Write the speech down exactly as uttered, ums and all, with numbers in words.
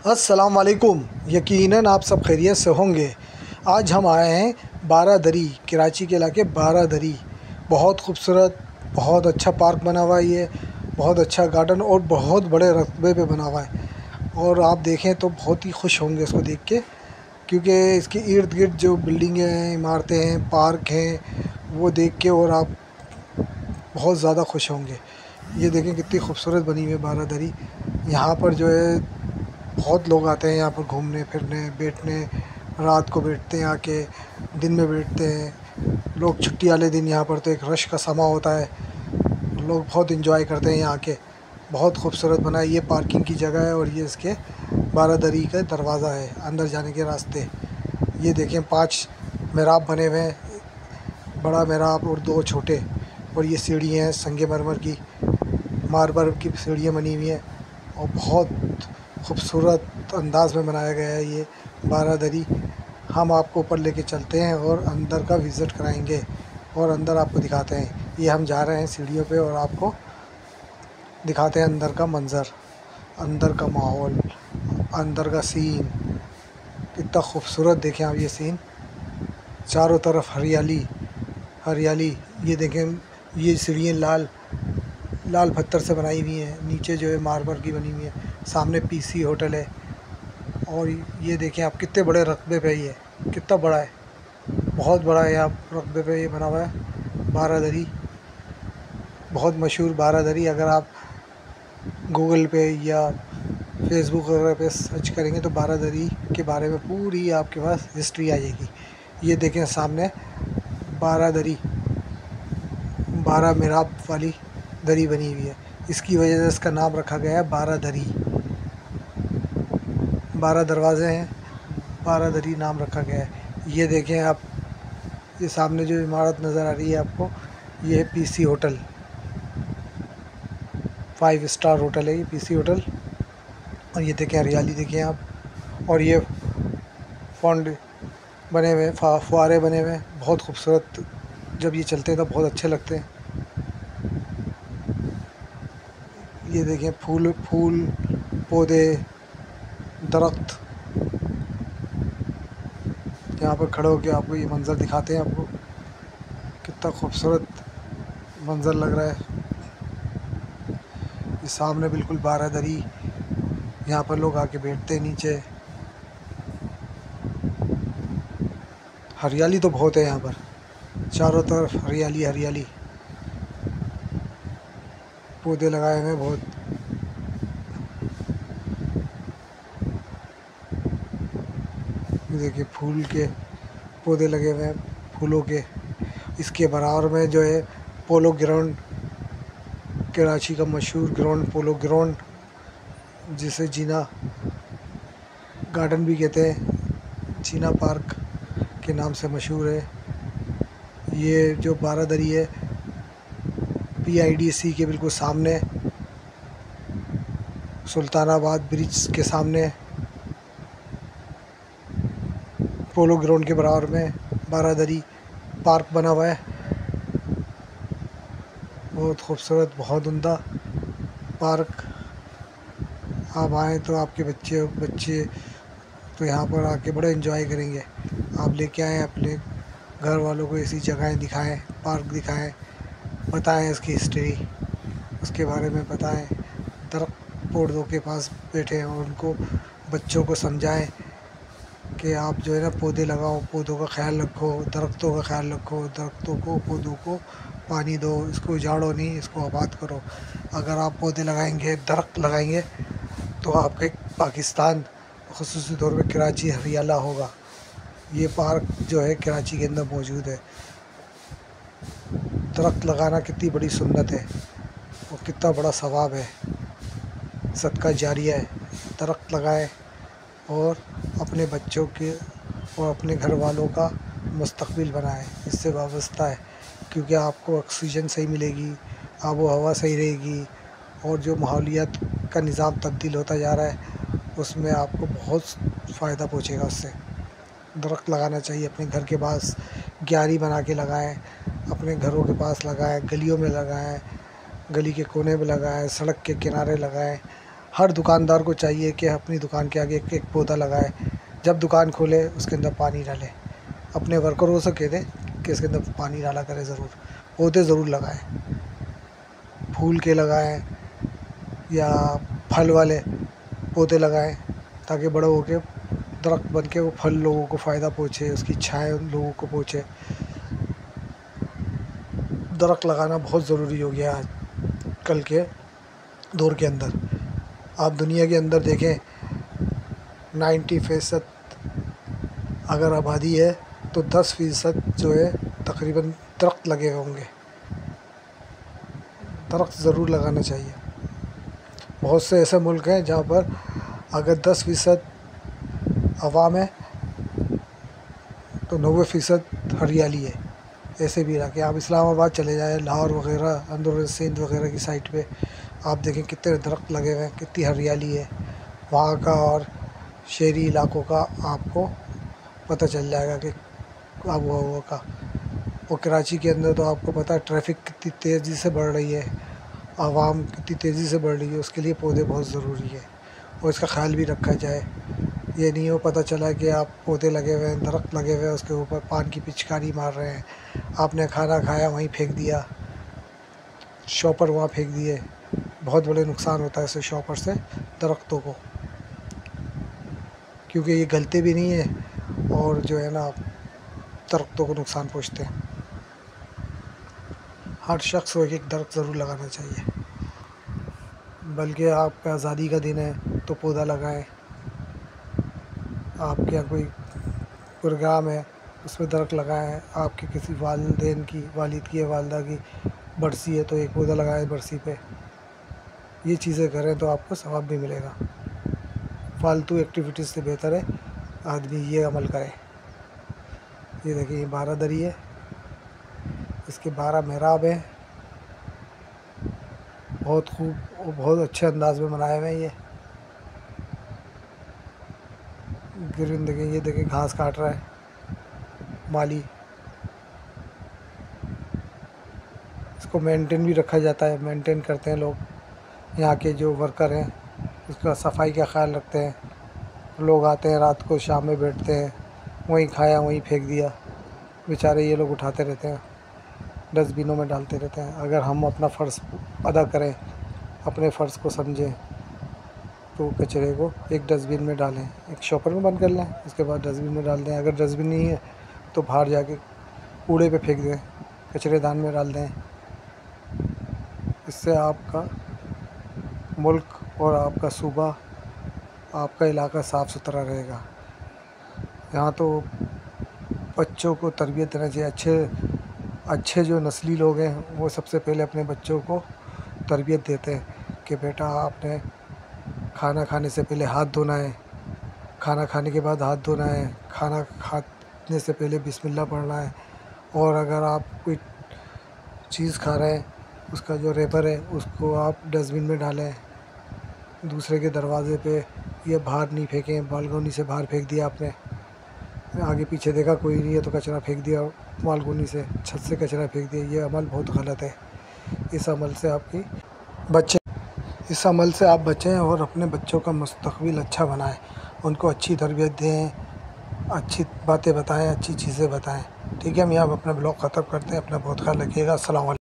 अस्सलाम वालेकुम। यकीनन आप सब खैरियत से होंगे। आज हम आए हैं बारादरी, कराची के इलाके बारादरी। बहुत खूबसूरत, बहुत अच्छा पार्क बना हुआ है ये, बहुत अच्छा गार्डन और बहुत बड़े रकबे पे बना हुआ है। और आप देखें तो बहुत ही खुश होंगे इसको देख के, क्योंकि इसके इर्द गिर्द जो बिल्डिंगें हैं, इमारतें हैं, पार्क हैं, वो देख के और आप बहुत ज़्यादा खुश होंगे। ये देखें कितनी खूबसूरत बनी हुई है बारादरी। यहाँ पर जो है बहुत लोग आते हैं यहाँ पर घूमने फिरने, बैठने। रात को बैठते हैं आके, दिन में बैठते हैं लोग। छुट्टी वाले दिन यहाँ पर तो एक रश का समा होता है, लोग बहुत इन्जॉय करते हैं यहाँ के। बहुत खूबसूरत बना है। ये पार्किंग की जगह है और ये इसके बारादरी का दरवाज़ा है, अंदर जाने के रास्ते। ये देखें पांच मेहराब बने हुए हैं, बड़ा मेहराब और दो छोटे। और ये सीढ़ियाँ हैं संगमरमर की, मार्बल की सीढ़ियाँ बनी हुई हैं और बहुत खूबसूरत अंदाज में बनाया गया है ये बारादरी। हम आपको ऊपर लेके चलते हैं और अंदर का विज़िट कराएंगे और अंदर आपको दिखाते हैं। ये हम जा रहे हैं सीढ़ियों पे और आपको दिखाते हैं अंदर का मंज़र, अंदर का माहौल, अंदर का सीन। कितना खूबसूरत देखें आप ये सीन, चारों तरफ हरियाली हरियाली। ये देखें ये सीढ़ियाँ लाल लाल पत्थर से बनाई हुई हैं, नीचे जो है मार्बल की बनी हुई है। सामने पीसी होटल है। और ये देखें आप कितने बड़े रकबे पे ये कितना बड़ा है, बहुत बड़ा है। आप रकबे पे ये बना हुआ है बारादरी, बहुत मशहूर बारादरी। अगर आप गूगल पे या फेसबुक वगैरह पे सर्च करेंगे तो बारादरी के बारे में पूरी आपके पास हिस्ट्री आ जाएगी। ये देखें सामने बारादरी, बारह मेहराब वाली दरी बनी हुई है। इसकी वजह से इसका नाम रखा गया है बारादरी। बारह दरवाज़े हैं, बारादरी नाम रखा गया है। ये देखें आप, ये सामने जो इमारत नज़र आ रही है आपको, ये है PC hotel, five star hotel है ये पीसी होटल। और ये देखें हरियाली देखें आप, और ये फॉन्ड बने हुए, फुहारे बने हुए, बहुत खूबसूरत। जब ये चलते हैं तो बहुत अच्छे लगते हैं। ये देखें फूल फूल पौधे, दरख्त। यहाँ पर खड़े होकर आपको ये मंज़र दिखाते हैं, आपको कितना खूबसूरत मंज़र लग रहा है। ये सामने बिल्कुल बारादरी, यहाँ पर लोग आके बैठते हैं नीचे। हरियाली तो बहुत है यहाँ पर, चारों तरफ हरियाली हरियाली, पौधे लगाए हुए हैं बहुत। देखिए फूल के पौधे लगे हुए हैं, फूलों के। इसके बराबर में जो है पोलो ग्राउंड, कराची का मशहूर ग्राउंड पोलो ग्राउंड, जिसे जीना गार्डन भी कहते हैं, जीना पार्क के नाम से मशहूर है। ये जो बारादरी है पीआईडीसी के बिल्कुल सामने, सुल्तानाबाद ब्रिज के सामने, पोलो ग्राउंड के बराबर में बारादरी पार्क बना हुआ है। बहुत खूबसूरत, बहुत उम्दा पार्क। आप आएँ तो आपके बच्चे बच्चे तो यहाँ पर आके बड़ा एंजॉय करेंगे। आप लेके आएँ अपने घर वालों को, ऐसी जगहें दिखाएं, पार्क दिखाएं, बताएं इसकी हिस्ट्री, उसके बारे में बताएं। दरख्त पौधों के पास बैठे और उनको, बच्चों को समझाएं कि आप जो है ना पौधे लगाओ, पौधों का ख्याल रखो, दरख्तों का ख्याल रखो, दरख्तों को, पौधों को पानी दो, इसको उजाड़ो नहीं, इसको आबाद करो। अगर आप पौधे लगाएंगे, दरख्त लगाएंगे तो आपके पाकिस्तान, ख़ुसूसी तौर पे कराची हरियाला होगा। ये पार्क जो है कराची के अंदर मौजूद है। दरख्त लगाना कितनी बड़ी सुन्नत है और कितना बड़ा सवाब है, सदका जारिया है। दरख्त लगाएं और अपने बच्चों के और अपने घर वालों का मुस्तकबिल बनाएं, इससे वाबस्ता है। क्योंकि आपको ऑक्सीजन सही मिलेगी, आबो हवा सही रहेगी, और जो माहौलियात का निज़ाम तब्दील होता जा रहा है उसमें आपको बहुत फ़ायदा पहुँचेगा उससे। दरख्त लगाना चाहिए अपने घर के पास, क्यारी बना के लगाएं, अपने घरों के पास लगाएं, गलियों में लगाएं, गली के कोने में लगाएं, सड़क के किनारे लगाएं। हर दुकानदार को चाहिए कि अपनी दुकान के आगे एक एक पौधा लगाए। जब दुकान खोले उसके अंदर पानी डाले, अपने वर्करों से कह दें कि इसके अंदर पानी डाला करें, ज़रूर पौधे ज़रूर लगाएं, फूल के लगाएं या फल वाले पौधे लगाएं, ताकि बड़ा हो के दरख्त बन के वो फल लोगों को फ़ायदा पहुँचे, उसकी छाया लोगों को पहुँचे। दरख्त लगाना बहुत ज़रूरी हो गया आज कल के दौर के अंदर। आप दुनिया के अंदर देखें, नब्बे फ़ीसद अगर आबादी है तो दस फ़ीसद जो है तकरीबन दरख्त लगे हुए होंगे। दरख्त ज़रूर लगाना चाहिए। बहुत से ऐसे मुल्क हैं जहाँ पर अगर दस फ़ीसद अवाम है तो नब्बे फ़ीसद हरियाली है। ऐसे भी रखे, आप इस्लामाबाद चले जाएँ, लाहौर वगैरह, अंदर सिंध वगैरह की साइड पे आप देखें कितने दरख्त लगे हुए हैं, कितनी हरियाली है वहाँ का। और शहरी इलाकों का आपको पता चल जाएगा कि आबो हवा का। और कराची के अंदर तो आपको पता है ट्रैफिक कितनी तेज़ी से बढ़ रही है, आवाम कितनी तेज़ी से बढ़ रही है, उसके लिए पौधे बहुत ज़रूरी है और इसका ख्याल भी रखा जाए। ये नहीं हो पता चला कि आप पौधे लगे हुए हैं, दरख्त लगे हुए हैं, उसके ऊपर पान की पिचकारी मार रहे हैं, आपने खाना खाया वहीं फेंक दिया, शॉपर वहाँ फेंक दिए। बहुत बड़े नुकसान होता है ऐसे शॉपर से दरख्तों को, क्योंकि ये गलते भी नहीं है और जो है ना दरख्तों को नुकसान पहुँचते हैं। हर शख्स को एक एक दरख्त ज़रूर लगाना चाहिए। बल्कि आपका आज़ादी का दिन है तो पौधा लगाएं। आपके यहाँ कोई प्रोग्राम है उसमें दरख्त लगाएं। आपके किसी वालिदैन की, वालिद की या वालदा की बरसी है तो एक पौधा लगाएं बरसी पे। ये चीज़ें करें तो आपको सवाब भी मिलेगा। फालतू एक्टिविटीज़ से बेहतर है आदमी ये अमल करे। ये देखिए ये बारह दरी है, इसके बारह मेहराब हैं, बहुत खूब और बहुत अच्छे अंदाज में बनाए हुए हैं। ये ग्रीन देखें, ये देखें घास काट रहा है माली। इसको मेंटेन भी रखा जाता है, मेंटेन करते हैं लोग। यहाँ के जो वर्कर हैं उसका सफाई का ख्याल रखते हैं। लोग आते हैं रात को, शाम में बैठते हैं, वहीं खाया वहीं फेंक दिया, बेचारे ये लोग उठाते रहते हैं, डस्टबिनों में डालते रहते हैं। अगर हम अपना फ़र्ज़ अदा करें, अपने फ़र्ज़ को समझें तो कचरे को एक डस्टबिन में डालें, एक शॉपर में बंद कर लें, उसके बाद डस्टबिन में डाल दें। अगर डस्टबिन नहीं है तो बाहर जाके कूड़े पे फेंक दें, कचरेदान में डाल दें। इससे आपका मुल्क और आपका सूबा, आपका इलाका साफ़ सुथरा रहेगा। यहाँ तो बच्चों को तरबियत देना चाहिए। अच्छे अच्छे जो नस्ली लोग हैं वो सबसे पहले अपने बच्चों को तरबियत देते हैं कि बेटा आपने खाना खाने से पहले हाथ धोना है, खाना खाने के बाद हाथ धोना है, खाना खाने से पहले बिस्मिल्लाह पढ़ना है। और अगर आप कोई चीज़ खा रहे हैं उसका जो रेपर है उसको आप डस्टबिन में डालें, दूसरे के दरवाज़े पे ये बाहर नहीं फेंकें। बालकोनी से बाहर फेंक दिया आपने, आगे पीछे देखा कोई नहीं है तो कचरा फेंक दिया, बालकोनी से छत से कचरा फेंक दिया, ये अमल बहुत गलत है। इस अमल से आपकी बच्चे इस अमल से आप बचें और अपने बच्चों का मुस्तक़बिल अच्छा बनाएं, उनको अच्छी तरबियत दें, अच्छी बातें बताएं, अच्छी चीज़ें बताएं। ठीक है, हम यहाँ अपना ब्लॉग ख़त्म करते हैं। अपना बहुत ख्याल रखिएगा। अस्सलाम वालेकुम।